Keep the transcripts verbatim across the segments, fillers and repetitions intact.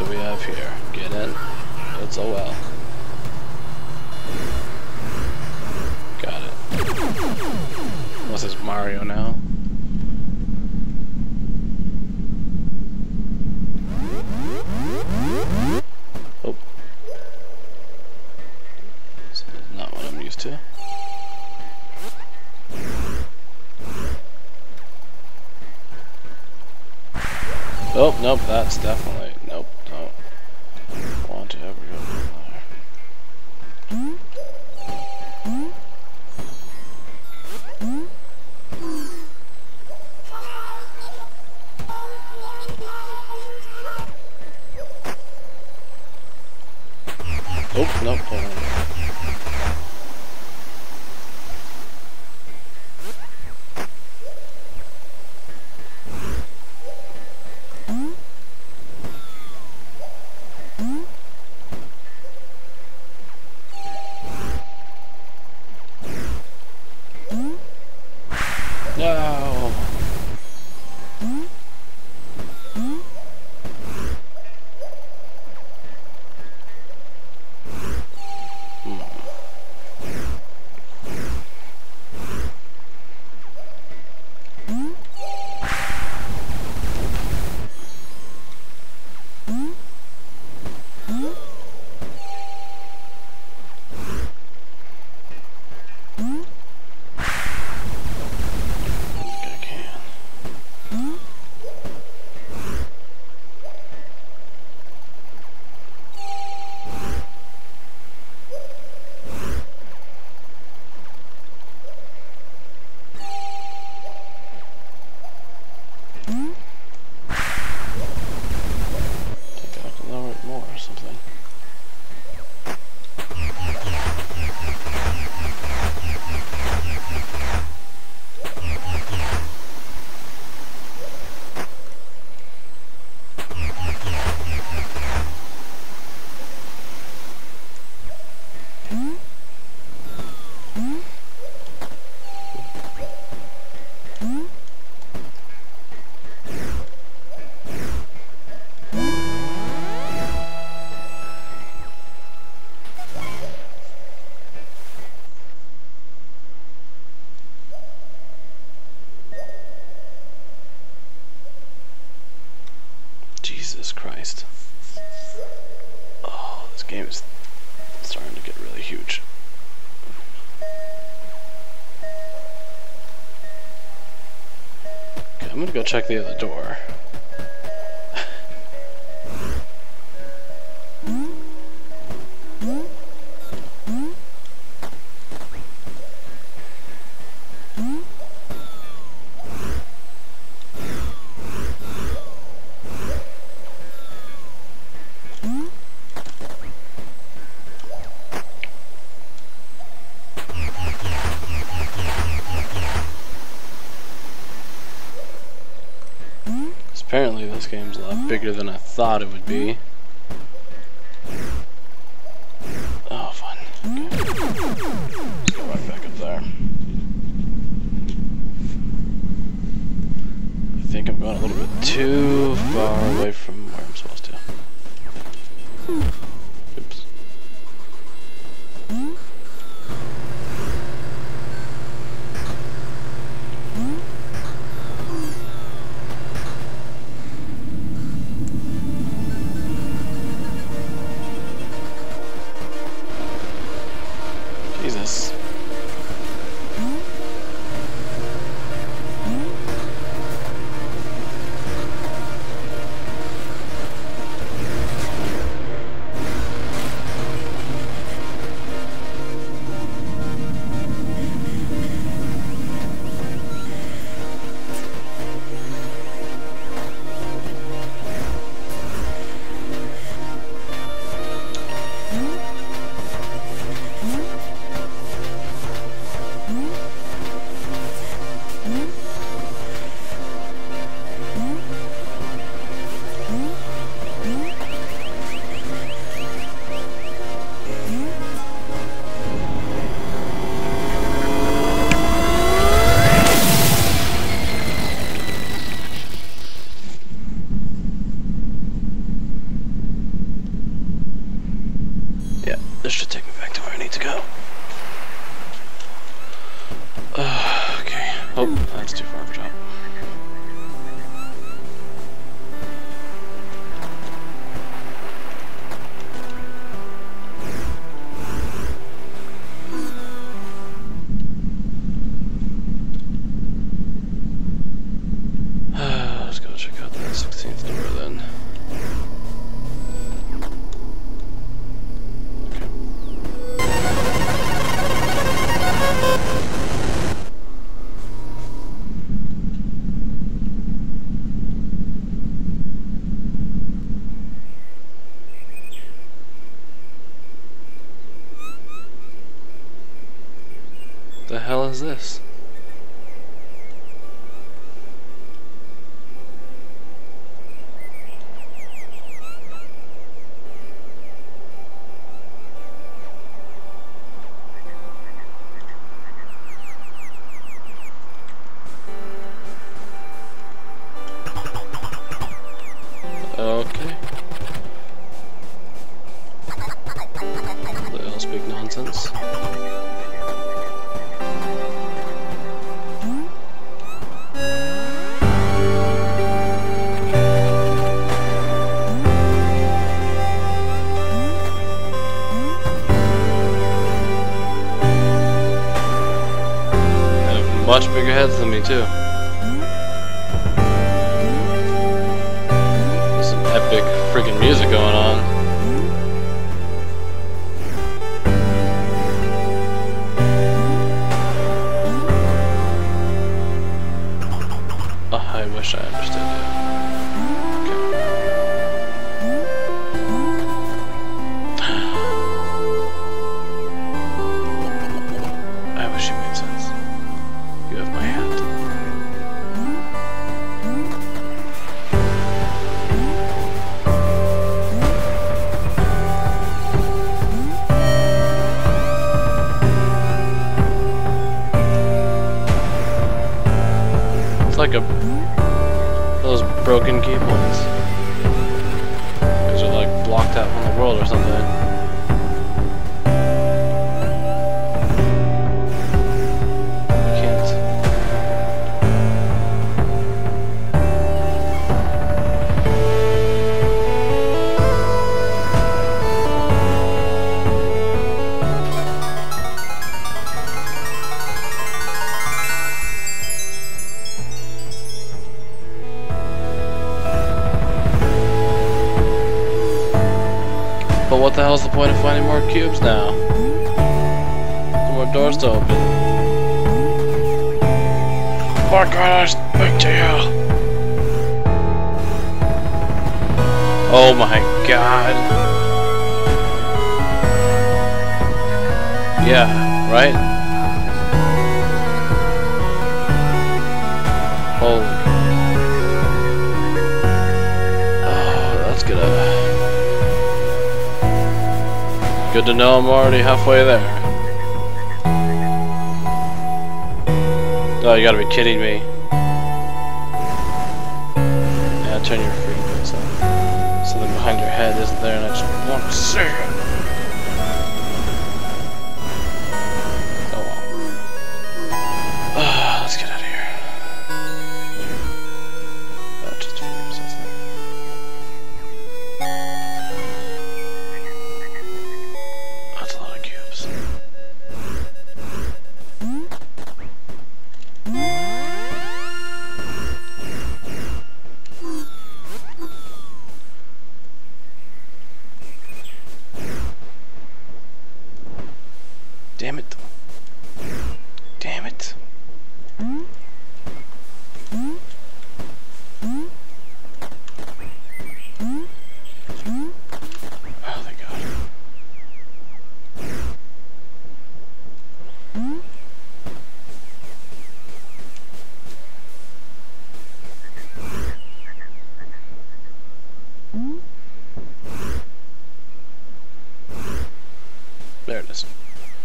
do we have here? Get in. It's a well. Got it. What's this, Mario now? Oh. This is not what I'm used to. Oh, nope, that's definitely, nope, don't want to ever go there. Oh, nope, hold on. No. Jesus Christ. Oh, this game is starting to get really huge. Okay, I'm gonna go check the other door. Apparently this game's a lot bigger than I thought it would be. Oh, fun. Okay. Let's go right back up there. I think I'm going a little bit too far away from where I'm supposed to. Oops. Jesus. This should take me back to where I need to go. Uh, okay. Oh, that's too far of a drop. Let's go check out that sixteenth door then. The hell is this? Okay. They'll speak nonsense. Much bigger heads than me too. There's some epic freaking music going on. Oh, I wish I understood it. I wish it made sense. You have my hand. It's like a those broken key points. Because they're like blocked out from the world or something. But what the hell's the point of finding more cubes now? More doors to open. What can I speak to you? Oh my god. Yeah, right? Holy. Oh, that's gonna... Good to know I'm already halfway there. Oh, you gotta be kidding me. Yeah, turn your freaking face on. Something behind your head isn't there and I just want to see it. Oh well. Uh, let's get out of here. Oh, just a few minutes, that's it. That's a lot of cubes. Damn it. Damn it. Oh, thank God. There it is.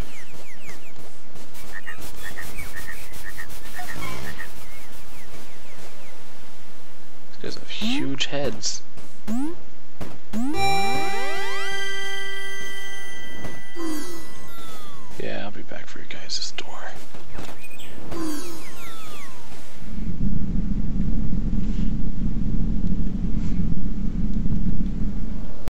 These guys have huge heads. for your guys' door.